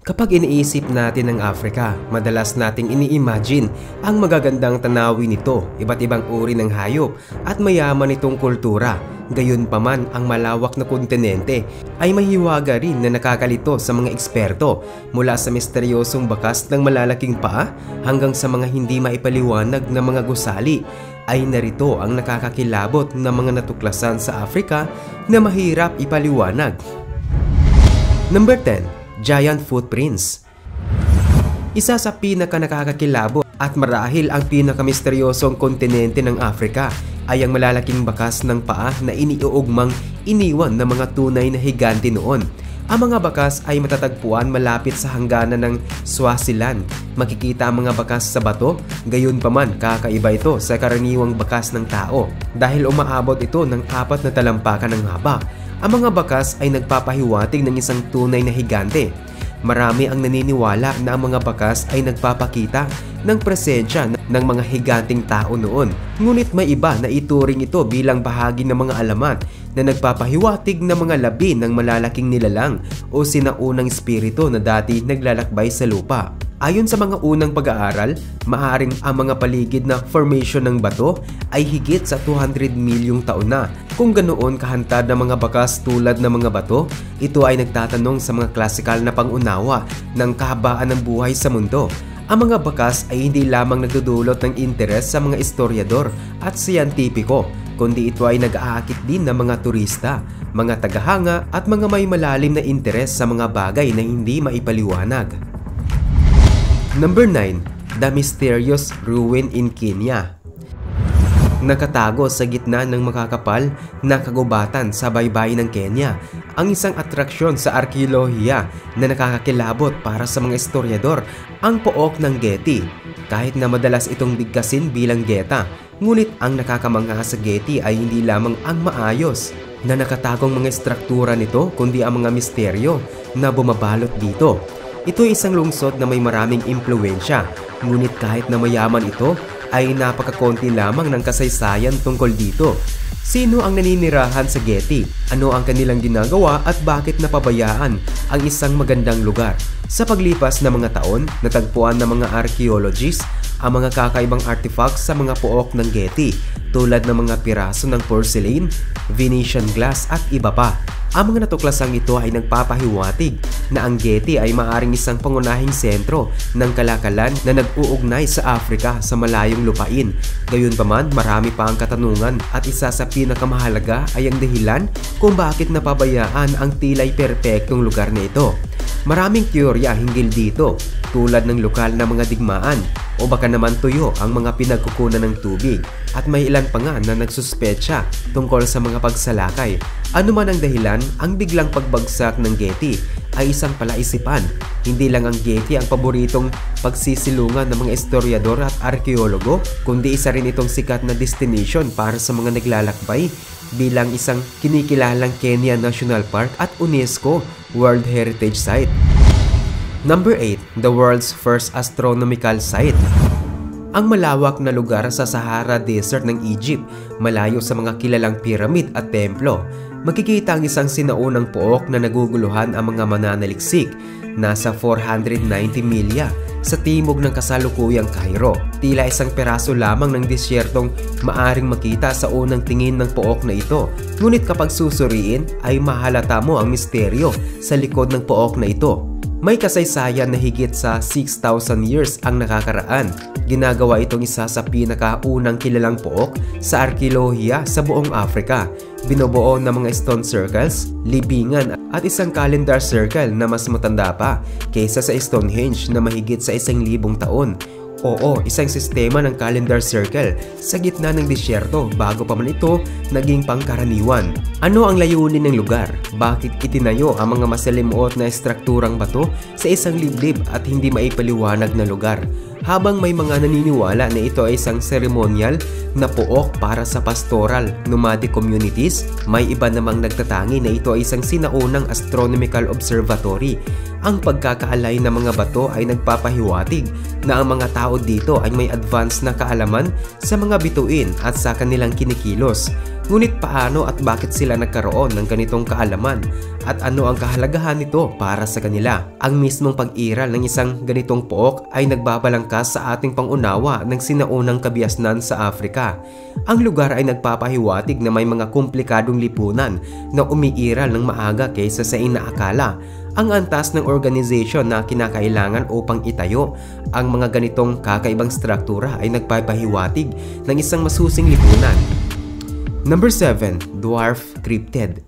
Kapag iniisip natin ang Africa, madalas nating ini-imagine ang magagandang tanawin nito, iba't ibang uri ng hayop at mayaman itong kultura. Gayunpaman, ang malawak na kontinente ay mahiwaga rin na nakakalito sa mga eksperto, mula sa misteryosong bakas ng malalaking paa hanggang sa mga hindi maipaliwanag na mga gusali. Ay narito ang nakakakilabot na mga natuklasan sa Africa na mahirap ipaliwanag. Number 10. Giant Footprints. Isa sa pinaka-nakakakilabot at marahil ang pinaka-misteryosong kontinente ng Africa ay ang malalaking bakas ng paa na iniuugmang iniwan ng mga tunay na higante noon. Ang mga bakas ay matatagpuan malapit sa hangganan ng Swaziland. Makikita ang mga bakas sa bato, gayunpaman kakaiba ito sa karaniwang bakas ng tao dahil umaabot ito ng 4 na talampakan ng haba. Ang mga bakas ay nagpapahiwatig ng isang tunay na higante. Marami ang naniniwala na ang mga bakas ay nagpapakita ng presensya ng mga higanting tao noon. Ngunit may iba na ituring ito bilang bahagi ng mga alamat na nagpapahiwatig ng mga labi ng malalaking nilalang o sinaunang espiritu na dati naglalakbay sa lupa. Ayon sa mga unang pag-aaral, maaaring ang mga paligid na formation ng bato ay higit sa 200 milyong taon na. Kung ganoon kahantad ng mga bakas tulad ng mga bato, ito ay nagtatanong sa mga klasikal na pangunawa ng kahabaan ng buhay sa mundo. Ang mga bakas ay hindi lamang nagdudulot ng interes sa mga istoryador at siyentipiko, kundi ito ay nag-aakit din ng mga turista, mga tagahanga at mga may malalim na interes sa mga bagay na hindi maipaliwanag. Number 9. The Mysterious Ruin in Kenya. Nakatago sa gitna ng makakapal na kagubatan sa baybayin ng Kenya, ang isang atraksyon sa arkeolohiya na nakakakilabot para sa mga istoryador, ang pook ng Getty. Kahit na madalas itong bigkasin bilang geta, ngunit ang nakakamangha sa Getty ay hindi lamang ang maayos na nakatagong mga struktura nito, kundi ang mga misteryo na bumabalot dito. Ito ay isang lungsod na may maraming impluwensya, ngunit kahit na mayaman ito, ay napakakonti lamang ng kasaysayan tungkol dito. Sino ang naninirahan sa Getty? Ano ang kanilang ginagawa at bakit napabayaan ang isang magandang lugar? Sa paglipas ng mga taon, natagpuan ng mga archaeologists ang mga kakaibang artifacts sa mga pook ng Getty, tulad ng mga piraso ng porcelain, Venetian glass at iba pa. Ang mga natuklasang ito ay nagpapahiwatig na ang Getty ay maaaring isang pangunahing sentro ng kalakalan na nag-uugnay sa Africa sa malayong lupain. Gayunpaman, marami pa ang katanungan at isa sa pinakamahalaga ay ang dahilan kung bakit napabayaan ang tilay perpektong lugar na ito. Maraming teorya hinggil dito, tulad ng lokal na mga digmaan o baka naman tuyo ang mga pinagkukunan ng tubig, at may ilan pa nga na nagsuspecha tungkol sa mga pagsalakay. Ano man ang dahilan, ang biglang pagbagsak ng Getty ay isang palaisipan. Hindi lang ang Getty ang paboritong pagsisilungan ng mga istoryador at arkeologo, kundi isa rin itong sikat na destination para sa mga naglalakbay bilang isang kinikilalang Kenya National Park at UNESCO World Heritage Site. Number 8. The world's first astronomical site. Ang malawak na lugar sa Sahara Desert ng Egypt, malayo sa mga kilalang piramid at templo, makikita ang isang sinaunang pook na naguguluhan ang mga mananaliksik. Nasa 490 milya sa timog ng kasalukuyang Cairo. Tila isang peraso lamang ng disyertong maaring makita sa unang tingin ng pook na ito. Ngunit kapag susuriin ay mahalata mo ang misteryo sa likod ng pook na ito. May kasaysayan na higit sa 6,000 years ang nakakaraan. Ginagawa itong isa sa pinakaunang kilalang pook sa arkeolohiya sa buong Africa. Binubuo ng mga stone circles, libingan at isang calendar circle na mas matanda pa kaysa sa Stonehenge na mahigit sa 1,000 taon. Oo, isang sistema ng calendar circle sa gitna ng disyerto bago pa man ito naging pangkaraniwan. Ano ang layunin ng lugar? Bakit itinayo ang mga masalimuot na estrukturang bato sa isang liblib at hindi maipaliwanag na lugar? Habang may mga naniniwala na ito ay isang seremonyal na pook para sa pastoral nomadic communities, may iba namang nagtatangi na ito ay isang sinaunang astronomical observatory. Ang pagkakaalay ng mga bato ay nagpapahiwatig na ang mga tao dito ay may advanced na kaalaman sa mga bituin at sa kanilang kinikilos. Ngunit paano at bakit sila nagkaroon ng ganitong kaalaman at ano ang kahalagahan nito para sa kanila? Ang mismong pag-iral ng isang ganitong pook ay nagbabalangkas sa ating pangunawa ng sinaunang kabiasnan sa Afrika. Ang lugar ay nagpapahiwatig na may mga komplikadong lipunan na umiiral ng maaga kaysa sa inaakala. Ang antas ng organization na kinakailangan upang itayo ang mga ganitong kakaibang struktura ay nagpapahiwatig ng isang masusing lipunan. Number 7. Dwarf Cryptid.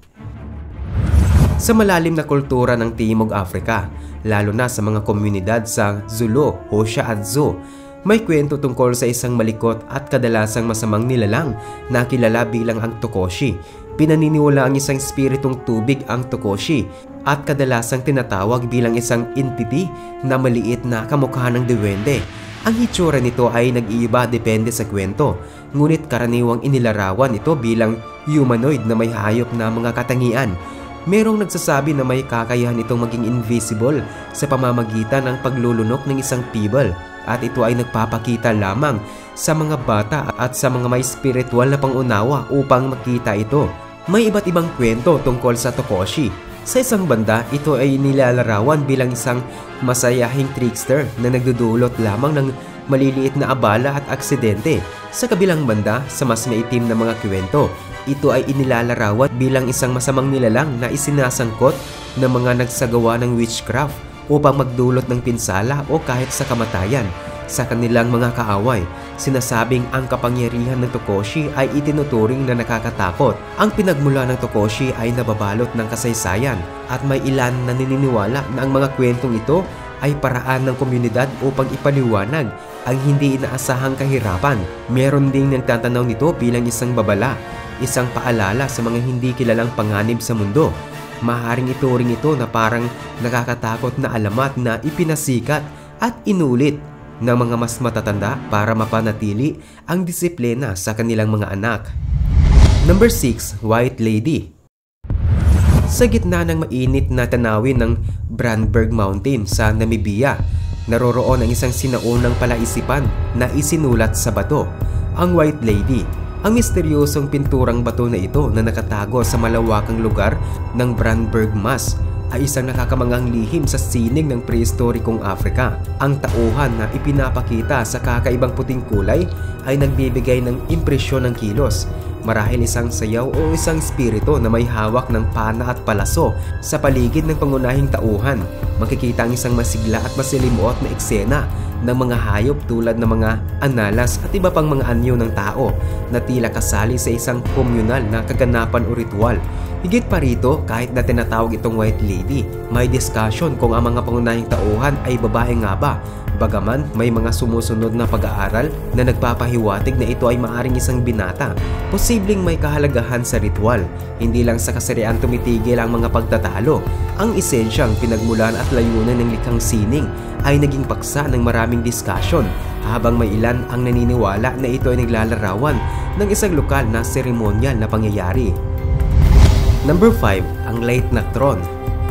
Sa malalim na kultura ng Timog Africa, lalo na sa mga komunidad sa Zulu, Hosha at Zo, may kwento tungkol sa isang malikot at kadalasang masamang nilalang na kilala bilang ang Tokoshi. Pinaniniwala ang isang espiritong tubig ang Tokoshi at kadalasang tinatawag bilang isang entity na maliit na kamukha ng duwende. Ang hitsura nito ay nag-iiba depende sa kwento, ngunit karaniwang inilarawan ito bilang humanoid na may hayop na mga katangian. Merong nagsasabi na may kakayahan itong maging invisible sa pamamagitan ng paglulunok ng isang pibol at ito ay nagpapakita lamang sa mga bata at sa mga may spiritual na pangunawa upang makita ito. May iba't ibang kwento tungkol sa Tokoshi. Sa isang banda, ito ay nilalarawan bilang isang masayahing trickster na nagdudulot lamang ng maliliit na abala at aksidente. Sa kabilang banda, sa mas maitim na mga kwento, ito ay inilalarawan bilang isang masamang nilalang na isinasangkot ng mga nagsagawa ng witchcraft upang magdulot ng pinsala o kahit sa kamatayan sa kanilang mga kaaway. Sinasabing ang kapangyarihan ng Tokoshi ay itinuturing na nakakatakot. Ang pinagmula ng Tokoshi ay nababalot ng kasaysayan at may ilan na naniniwala na ang mga kwentong ito ay paraan ng komunidad upang ipaliwanag ang hindi inaasahang kahirapan. Meron ding nagtatanaw nito bilang isang babala, isang paalala sa mga hindi kilalang panganib sa mundo. Maaaring ituring ito na parang nakakatakot na alamat na ipinasikat at inulit ng mga mas matatanda para mapanatili ang disiplina sa kanilang mga anak. Number 6. White Lady. Sa gitna ng mainit na tanawin ng Brandberg Mountain sa Namibia, naroroon ang isang sinaunang palaisipan na isinulat sa bato, ang White Lady. Ang misteryosong pinturang bato na ito na nakatago sa malawakang lugar ng Brandberg Mas ay isang nakakamangang lihim sa sining ng prehistorikong Afrika. Ang tauhan na ipinapakita sa kakaibang puting kulay ay nagbibigay ng impresyon ng kilos, marahil isang sayaw o isang espiritu na may hawak ng pana at palaso. Sa paligid ng pangunahing tauhan, makikita ang isang masigla at masilimuot na eksena ng mga hayop tulad ng mga analas at iba pang mga anyo ng tao na tila kasali sa isang komunal na kaganapan o ritual. Higit pa rito, kahit na tinatawag itong White Lady, may discussion kung ang mga pangunahing tauhan ay babae nga ba. Bagaman may mga sumusunod na pag-aaral na nagpapahiwatig na ito ay maaring isang binata, posibleng may kahalagahan sa ritual. Hindi lang sa kasarian tumitigil ang mga pagtatalo. Ang esensyang pinagmulan at layunan ng likhang sining ay naging paksa ng maraming discussion, habang may ilan ang naniniwala na ito ay naglalarawan ng isang lokal na seremonyal na pangyayari. Number 5. Ang Late Natron.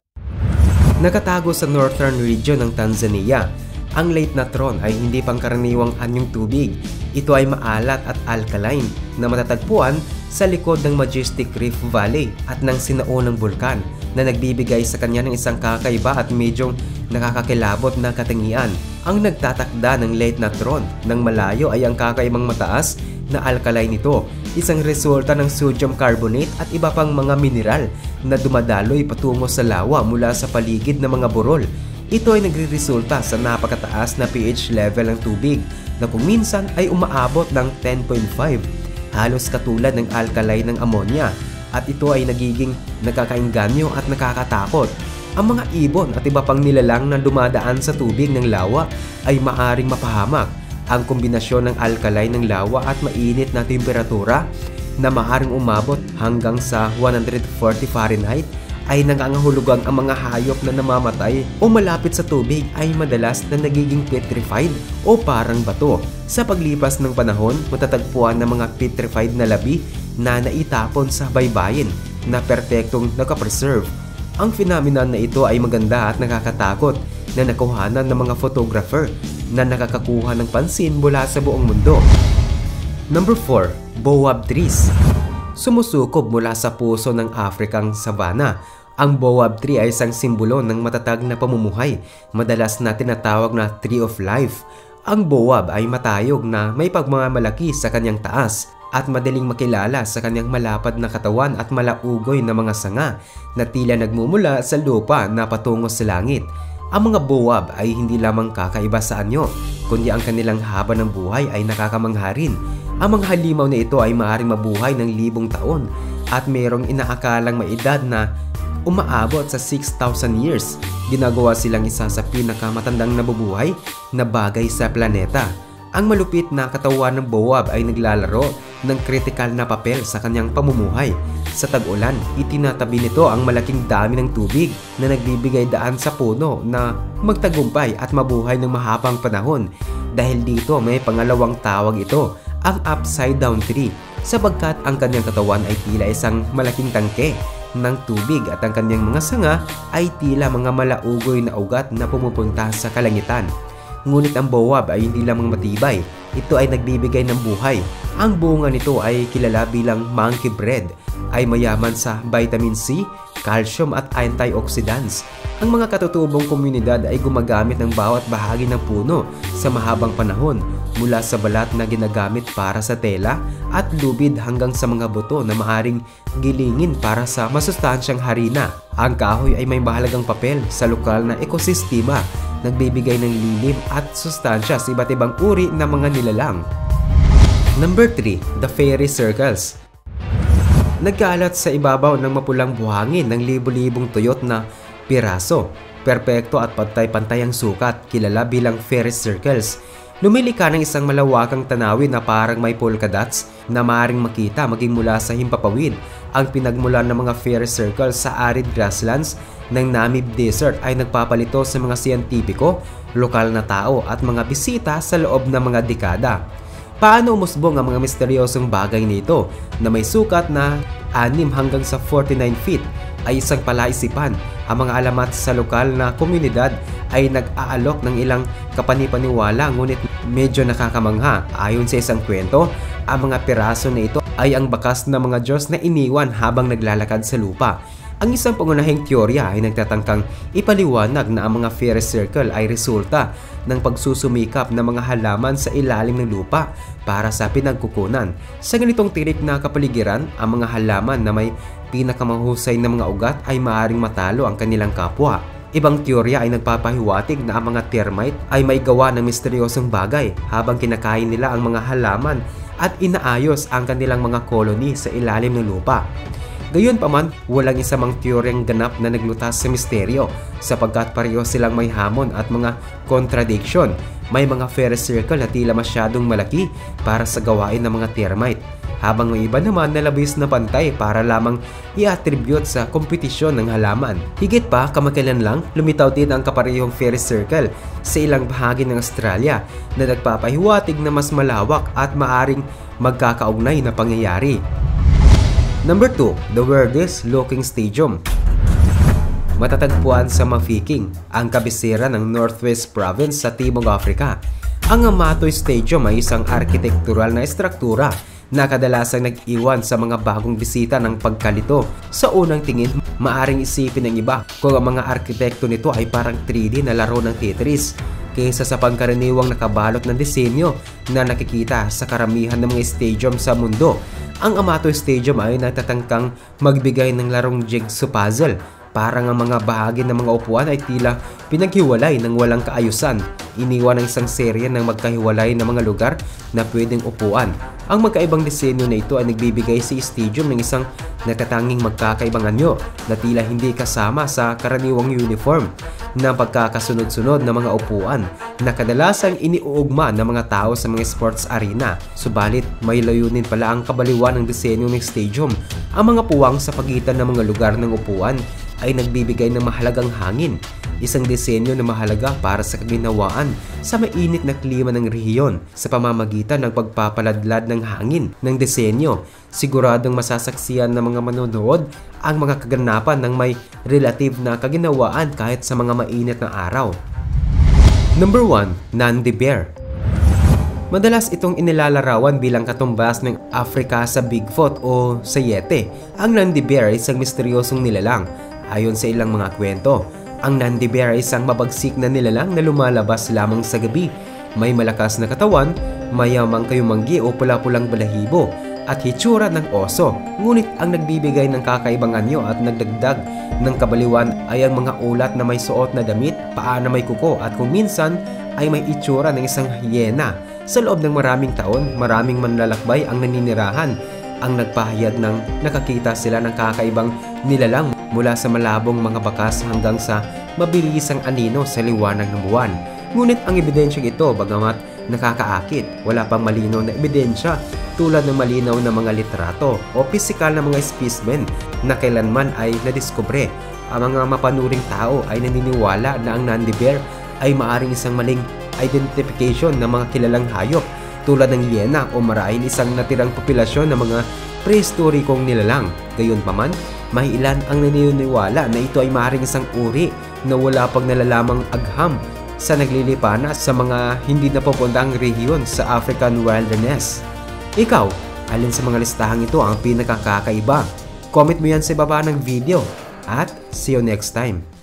Nakatago sa northern region ng Tanzania, ang Late Natron ay hindi pangkaraniwang anyong tubig. Ito ay maalat at alkaline na matatagpuan sa likod ng Majestic Rift Valley at ng sinaunang bulkan na nagbibigay sa kanya ng isang kakaiba at medyong nakakakilabot na katangian. Ang nagtatakda ng Late Natron ng malayo ay ang kakaibang mataas na alkaline nito, isang resulta ng sodium carbonate at iba pang mga mineral na dumadaloy patungo sa lawa mula sa paligid ng mga burol. Ito ay nagreresulta sa napakataas na pH level ng tubig na kung minsan ay umaabot ng 10.5, halos katulad ng alkaline ng ammonia, at ito ay nagiging nakakainganyo at nakakatakot. Ang mga ibon at iba pang nilalang na dumadaan sa tubig ng lawa ay maaring mapahamak. Ang kombinasyon ng alkaline ng lawa at mainit na temperatura na maaaring umabot hanggang sa 140 Fahrenheit ay nangangahulugang ang mga hayop na namamatay o malapit sa tubig ay madalas na nagiging petrified o parang bato. Sa paglipas ng panahon, matatagpuan ng mga petrified na labi na naitapon sa baybayin na perpektong nakapreserve. Ang phenomenon na ito ay maganda at nakakatakot na nakuhanan ng mga photographer na nakakakuha ng pansin mula sa buong mundo. Number 4. Boab Trees. sumusukob mula sa puso ng Afrikang savanna. Ang baobab tree ay isang simbolo ng matatag na pamumuhay, madalas na tinatawag na Tree of Life. Ang baobab ay matayog na may pagmamalaki sa kanyang taas at madaling makilala sa kanyang malapad na katawan at malaugoy na mga sanga na tila nagmumula sa lupa na patungo sa langit. Ang mga baobab ay hindi lamang kakaiba sa anyo, kundi ang kanilang haba ng buhay ay nakakamangha rin. Ang mga halimaw na ito ay maaaring mabuhay ng libong taon at mayroong inaakalang may edad na umaabot sa 6,000 years. Ginagawa silang isa sa pinakamatandang nabubuhay na bagay sa planeta. Ang malupit na katawan ng baobab ay naglalaro ng kritikal na papel sa kanyang pamumuhay. Sa tag-ulan, itinatabi nito ang malaking dami ng tubig na nagbibigay daan sa puno na magtagumpay at mabuhay ng mahabang panahon. Dahil dito may pangalawang tawag ito, ang upside down tree, sapagkat ang kanyang katawan ay tila isang malaking tangke ng tubig at ang kanyang mga sanga ay tila mga malaugoy na ugat na pumupunta sa kalangitan. Ngunit ang baobab ay hindi lamang matibay, ito ay nagbibigay ng buhay. Ang bunga nito ay kilala bilang monkey bread, ay mayaman sa vitamin C, calcium at antioxidants. Ang mga katutubong komunidad ay gumagamit ng bawat bahagi ng puno sa mahabang panahon, mula sa balat na ginagamit para sa tela at lubid hanggang sa mga buto na maaring gilingin para sa masustansyang harina. Ang kahoy ay may mahalagang papel sa lokal na ekosistema, nagbibigay ng lilim at sustansya sa iba't ibang uri ng mga nilalang. Number 3. The Fairy Circles. Nagkalat sa ibabaw ng mapulang buhangin ng libo-libong tuyot na piraso. Perpekto at pantay-pantay ang sukat, kilala bilang fairy circles. Lumilika ng isang malawakang tanawin na parang may polka dots na maaaring makita maging mula sa himpapawid. Ang pinagmulan ng mga fairy circles sa arid grasslands ng Namib Desert ay nagpapalito sa mga siyentipiko, lokal na tao at mga bisita sa loob ng mga dekada. Paano umusbong ang mga misteryosong bagay nito na may sukat na 6 hanggang sa 49 feet ay isang palaisipan. Ang mga alamat sa lokal na komunidad ay nag-aalok ng ilang kapanipaniwala, ngunit medyo nakakamangha. Ayon sa isang kwento, ang mga piraso na ito ay ang bakas ng mga Diyos na iniwan habang naglalakad sa lupa. Ang isang pangunahing teorya ay nagtatangkang ipaliwanag na ang mga fairy circle ay resulta ng pagsusumikap ng mga halaman sa ilalim ng lupa para sa pinagkukunan. Sa ganitong tirik na kapaligiran, ang mga halaman na may pinakamahusay na mga ugat ay maaaring matalo ang kanilang kapwa. Ibang teorya ay nagpapahiwatig na ang mga termite ay may gawa ng misteryosong bagay habang kinakain nila ang mga halaman at inaayos ang kanilang mga koloni sa ilalim ng lupa. Gayunpaman, walang isa mang teoryang ganap na naglutas sa misteryo sapagkat pareho silang may hamon at mga contradiction. May mga fairy circle na tila masyadong malaki para sa gawain ng mga termite, habang may iba naman na labis na pantay para lamang i-attribute sa kompetisyon ng halaman. Higit pa, kamakailan lang, lumitaw din ang kaparehong fairy circle sa ilang bahagi ng Australia na nagpapahiwatig na mas malawak at maaring magkakaugnay na pangyayari. Number 2. The weirdest looking stadium. Matatagpuan sa Mafiking, ang kabisera ng Northwest Province sa Timog Africa. Ang Amatoy Stadium ay isang arkitektural na estruktura na kadalasang nag-iwan sa mga bagong bisita ng pagkalito. Sa unang tingin, maaring isipin ng iba kung ang mga arkitekto nito ay parang 3D na laro ng Tetris kaysa sa pangkaraniwang nakabalot ng disenyo na nakikita sa karamihan ng mga stadium sa mundo. Ang Amatoy Stadium ay natatangkang magbigay ng larong jigsaw puzzle. Parang ang mga bahagi ng mga upuan ay tila pinaghiwalay ng walang kaayusan. Iniwan ng isang serye ng magkahiwalay na mga lugar na pwedeng upuan. Ang magkaibang disenyo na ito ay nagbibigay sa stadium ng isang natatanging magkakaibang anyo na tila hindi kasama sa karaniwang uniform na pagkakasunod-sunod ng mga upuan na kadalasang iniuugma ng mga tao sa mga sports arena. Subalit, may layunin pala ang kabaliwan ng disenyo ng stadium. Ang mga puwang sa pagitan ng mga lugar ng upuan ay nagbibigay ng mahalagang hangin, isang disenyo na mahalaga para sa kaginhawaan sa mainit na klima ng rehiyon. Sa pamamagitan ng pagpapaladlad ng hangin ng disenyo, siguradong masasaksiyan ng mga manonood ang mga kaganapan ng may relative na kaginhawaan kahit sa mga mainit na araw. Number 1. Nandi Bear. Madalas itong inilalarawan bilang katumbas ng Africa sa Bigfoot o sa Yeti. Ang Nandi Bear ay isang misteryosong nilalang. Ayon sa ilang mga kwento, ang Nandi Bear ay isang mabagsik na nilalang na lumalabas lamang sa gabi. May malakas na katawan, mayamang kayumanggi o pula-pulang balahibo, at hitsura ng oso. Ngunit ang nagbibigay ng kakaibang anyo at nagdagdag ng kabaliwan ay ang mga ulat na may suot na damit, paa na may kuko, at kung minsan ay may itsura ng isang hyena. Sa loob ng maraming taon, maraming manlalakbay ang naninirahan ang nagpahayag ng nakakita sila ng kakaibang nilalang mula sa malabong mga bakas hanggang sa mabilisang anino sa liwanag ng buwan. Ngunit ang ebidensyang ito, bagamat nakakaakit, wala pang malinaw na ebidensya tulad ng malinaw na mga litrato o pisikal na mga specimen na kailanman ay nadiskubre. Ang mga mapanuring tao ay naniniwala na ang Nandi Bear ay maaring isang maling identification ng mga kilalang hayop tulad ng hyena o marahil isang natirang populasyon ng mga prehistorikong nilalang. Gayunpaman, may ilan ang naniniwala na ito ay maaaring isang uri na wala pang nalalamang agham sa naglilipanas sa mga hindi napupuntang rehiyon sa African wilderness. Ikaw, alin sa mga listahang ito ang pinakakakaiba? Comment mo yan sa baba ng video at see you next time.